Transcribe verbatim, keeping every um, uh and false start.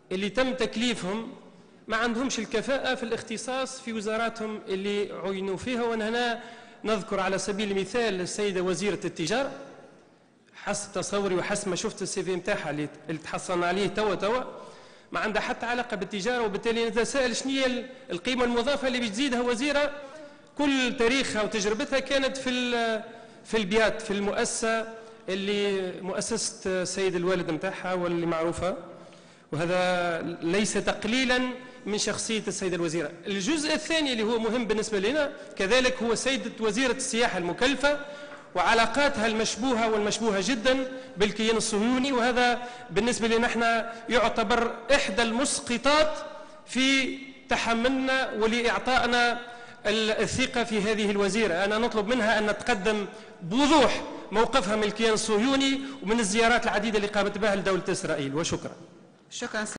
اللي تم تكليفهم ما عندهمش الكفاءة في الاختصاص في وزاراتهم اللي عينوا فيها. وأنا هنا نذكر على سبيل المثال السيدة وزيرة التجارة، حسب تصوري وحسب ما شفت السي في نتاعها اللي تحصلنا عليه توا توا ما عندها حتى علاقة بالتجارة، وبالتالي نتساءل شنو هي القيمة المضافة اللي بتزيدها وزيرة كل تاريخها وتجربتها كانت في في البيات، في المؤسسة اللي مؤسسة السيد الوالد نتاعها واللي معروفة. وهذا ليس تقليلا من شخصية السيدة الوزيرة. الجزء الثاني اللي هو مهم بالنسبة لنا كذلك هو سيدة وزيرة السياحة المكلفة وعلاقاتها المشبوهة والمشبوهة جدا بالكيان الصهيوني، وهذا بالنسبة لنا احنا يعتبر إحدى المسقطات في تحملنا ولإعطائنا الثقة في هذه الوزيرة. أنا نطلب منها أن تقدم بوضوح موقفها من الكيان الصهيوني ومن الزيارات العديدة اللي قامت بها لدولة إسرائيل. وشكرا. شكرا.